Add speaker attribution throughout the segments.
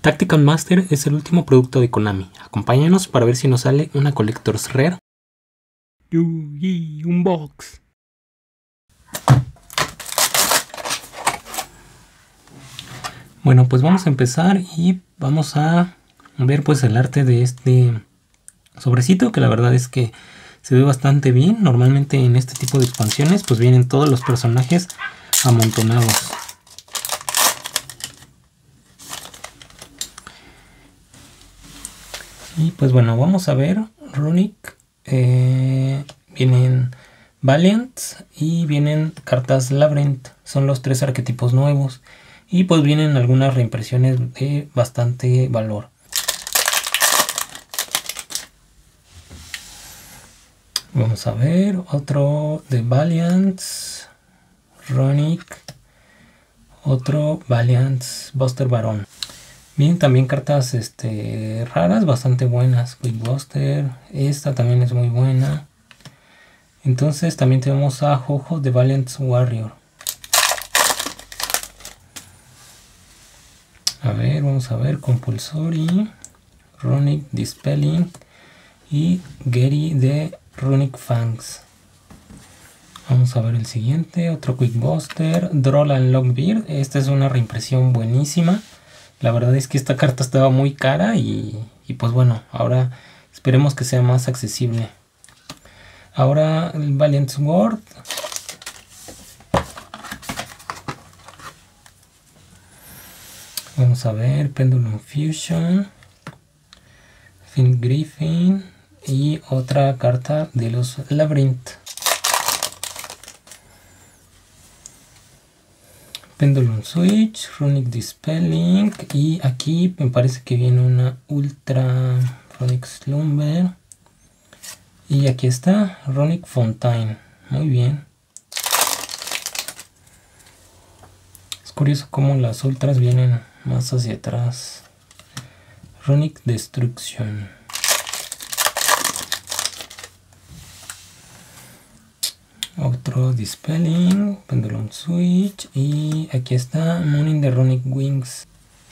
Speaker 1: Tactical Master es el último producto de Konami. Acompáñanos para ver si nos sale una Collector's Rare. Yu-Gi Unbox. Bueno, pues vamos a empezar y vamos a ver pues el arte de este sobrecito, que la verdad es que se ve bastante bien. Normalmente en este tipo de expansiones pues vienen todos los personajes amontonados. Y pues bueno, vamos a ver Runic. Vienen Valiant y vienen cartas Labyrinth. Son los 3 arquetipos nuevos. Y pues vienen algunas reimpresiones de bastante valor. Vamos a ver otro de Valiant, Runic, otro Valiant Buster Baron. Vienen también cartas raras, bastante buenas. Quick Buster, esta también es muy buena. Entonces también tenemos a Jojo de Valiant Warrior. A ver, vamos a ver Compulsory, Runic Dispelling y Gary de Runic Fangs. Vamos a ver el siguiente, otro Quick Buster, Droll and Lockbeard. Esta es una reimpresión buenísima. La verdad es que esta carta estaba muy cara y pues bueno, ahora esperemos que sea más accesible. Ahora el Valiant Sword. Vamos a ver Pendulum Fusion, Finn Griffin y otra carta de los Labyrinth. Pendulum Switch, Runic Dispelling y aquí me parece que viene una Ultra Runic Slumber y aquí está Runic Fontaine. Muy bien. Es curioso cómo las ultras vienen más hacia atrás. Runic Destruction. Otro Dispelling, Pendulum Switch y aquí está Mooning de Runic Wings.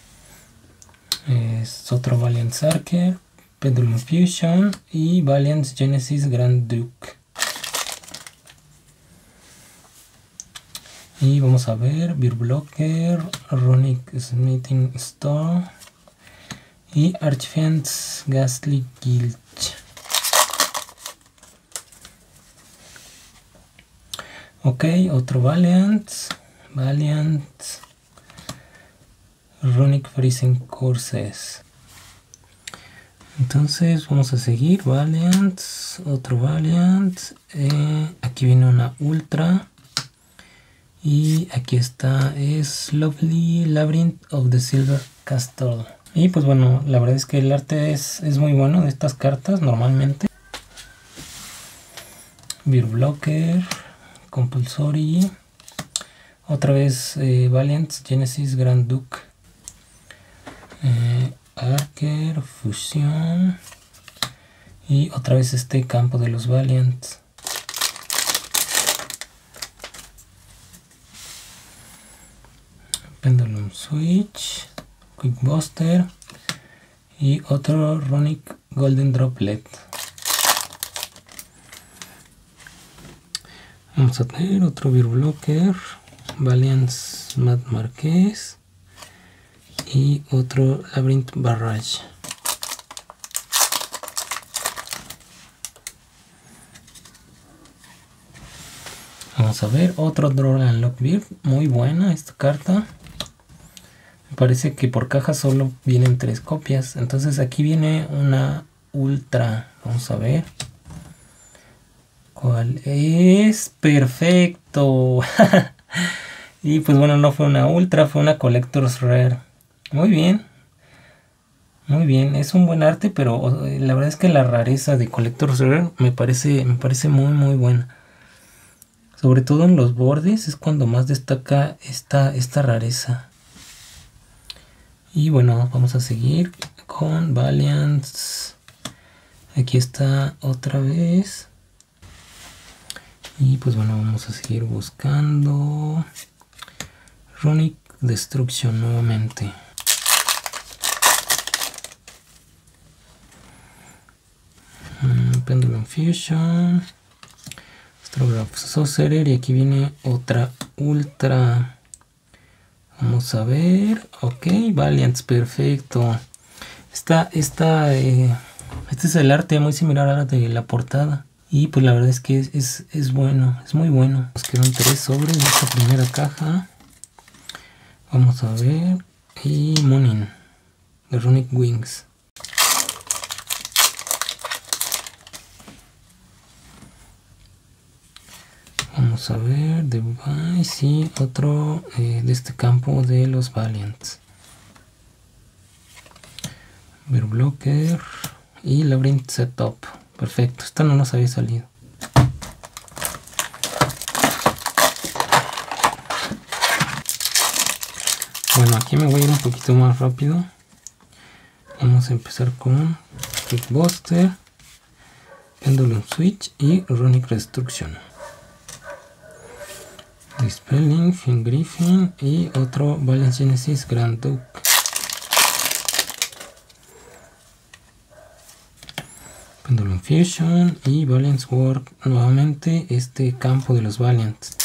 Speaker 1: Es otro Valiant Sarker, Pendulum Fusion y Valiant Genesis Grand Duke. Y vamos a ver Beer Blocker, Runic Smithing Store y Archfiend's Ghastly Guild. Ok, otro Valiant Runic Freezing Courses. Entonces vamos a seguir Valiant, otro Valiant, aquí viene una Ultra y aquí está, es Lovely Labyrinth of the Silver Castle. Y pues bueno, la verdad es que el arte es muy bueno de estas cartas normalmente. Beer Blocker, Compulsory, otra vez Valiant Genesis Grand Duke, Archer, Fusión y otra vez este campo de los Valiant. Pendulum Switch, Quick Buster y otro Runic Golden Droplet. Vamos a tener otro Beer Blocker, Valiant Matt Marquez y otro Labyrinth Barrage. Vamos a ver otro Droll and Lockbeard, muy buena esta carta. Me parece que por caja solo vienen 3 copias, entonces aquí viene una Ultra. Vamos a ver cuál es. Perfecto. Y pues bueno, no fue una Ultra, fue una Collector's Rare. Muy bien, muy bien, es un buen arte, pero la verdad es que la rareza de Collector's Rare me parece muy buena. Sobre todo en los bordes es cuando más destaca esta rareza. Y bueno, vamos a seguir con Valiant. Aquí está otra vez. Y pues bueno, vamos a seguir buscando Runic Destruction nuevamente. Pendulum Fusion, Astrograph Sorcerer, y aquí viene otra ultra. Vamos a ver. Ok, Valiants, perfecto. Este es el arte muy similar a la de la portada. Y pues la verdad es que es bueno, es muy bueno. Nos quedan 3 sobres de esta primera caja. Vamos a ver. Y Moonin de Runic Wings. Vamos a ver. Device y otro de este campo de los Valiants. Blocker y Labyrinth Setup. Perfecto, esta no nos había salido. Bueno, aquí me voy a ir un poquito más rápido. Vamos a empezar con Quickbuster, Pendulum Switch y Runic Restriction. Dispelling, Fin Griffin y otro Valiant Genesis Grand Duke. Pendulum Fusion y Valiant Sword, nuevamente este campo de los Valiants.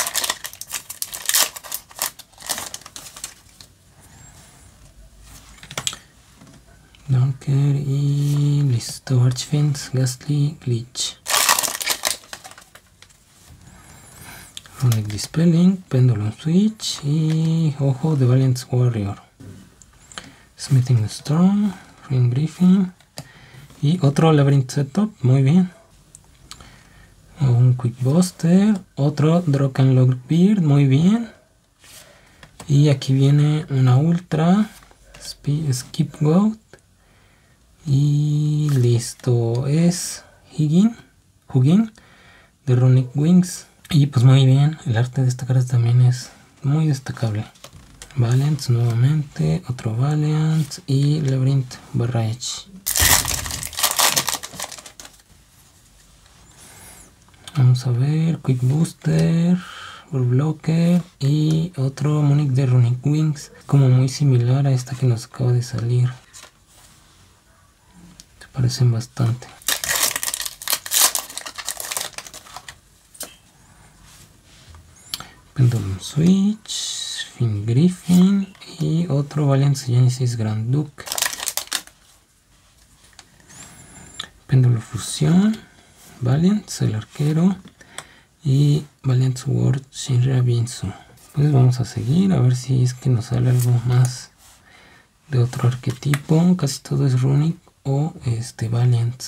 Speaker 1: Dunker y listo, Archfiends, Ghastly, Glitch. Runic Dispelling, Pendulum Switch y ojo de Valiant Warrior. Smithing Storm, Ring Griffin. Y otro Labyrinth Setup, muy bien. Un Quickbuster, otro Drakkenlord, muy bien. Y aquí viene una Ultra, Scapegoat. Y listo, es Hugin de Runic Wings. Y pues muy bien, el arte de esta carta también es muy destacable. Valiant nuevamente, otro Valiant y Labyrinth Barrage. Vamos a ver, Quickbuster, Blocker y otro Moonin de Runic Wings, como muy similar a esta que nos acaba de salir. Se parecen bastante. Pendulum Switch, Fin Griffin y otro Valiant Genesis Grand Duke. Pendulum Fusión, Valiant, el arquero y Valiant Sword, Shinra Binzu. Pues vamos a seguir a ver si es que nos sale algo más de otro arquetipo. Casi todo es Runic o Valiant.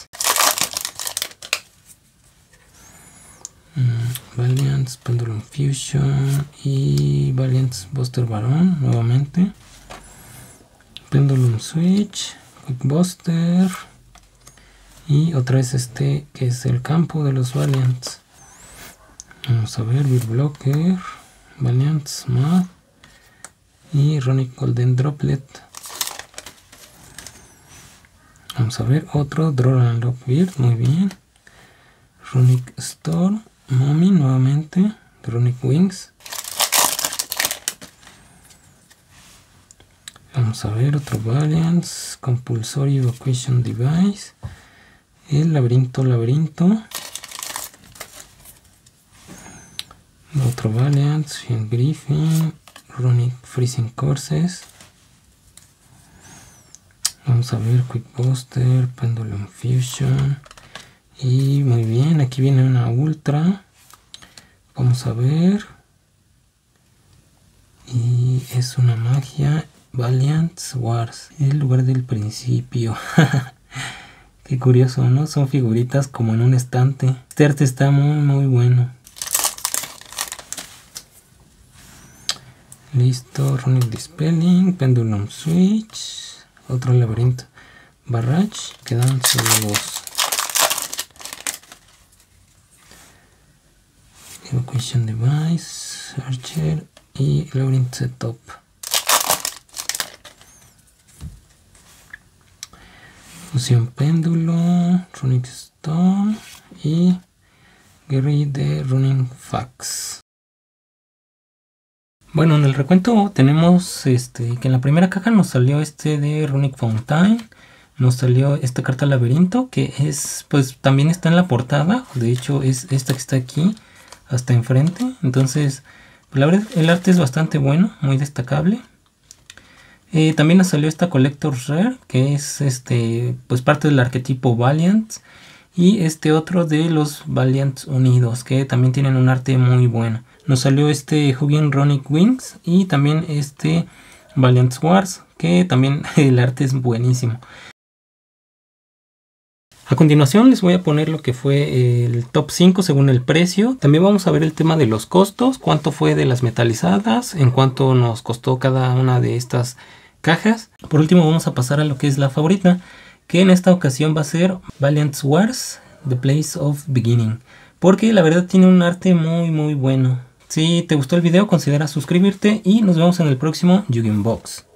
Speaker 1: Valiant, Pendulum Fusion y Valiant Buster Baron nuevamente. Pendulum Switch, Quickbuster. Y otra vez que es el campo de los Valiants. Vamos a ver, Blocker, Valiant Smart y Runic Golden Droplet. Vamos a ver otro Drakkenlord, muy bien. Runic Storm, Moonin nuevamente, de Runic Wings. Vamos a ver otro Valiant, Compulsory Evacuation Device. El laberinto. Otro Valiant, Fin Griffin, Runic Freezing Courses. Vamos a ver Quickbuster, Pendulum Fusion. Y muy bien, aquí viene una ultra. Vamos a ver. Y es una magia Valiant Wars, el lugar del principio. Qué curioso, ¿no? Son figuritas como en un estante. Este arte está muy bueno. Listo, Runic Dispelling, Pendulum Switch, otro laberinto Barrage, quedan solo 2. Evacuation Device, Archer y Labyrinth Setup. Fusión Péndulo, Runic Stone y Gary de Running Fax. Bueno, en el recuento tenemos que en la primera caja nos salió de Runic Fountain, nos salió esta carta laberinto, que es, pues también está en la portada. De hecho es esta que está aquí hasta enfrente. Entonces la verdad el arte es bastante bueno, muy destacable. También nos salió esta Collector's Rare, que es pues parte del arquetipo Valiant. Y este otro de los Valiants Unidos, que también tienen un arte muy bueno. Nos salió este Hugin Ronic Wings y también este Valiant Wars, que también el arte es buenísimo. A continuación les voy a poner lo que fue el top 5 según el precio. También vamos a ver el tema de los costos, cuánto fue de las metalizadas, en cuánto nos costó cada una de estas cajas. Por último vamos a pasar a lo que es la favorita, que en esta ocasión va a ser Valiant Wars, The Place of Beginning, porque la verdad tiene un arte muy bueno. Si te gustó el video, considera suscribirte y nos vemos en el próximo Yu-Gi-Oh! Box.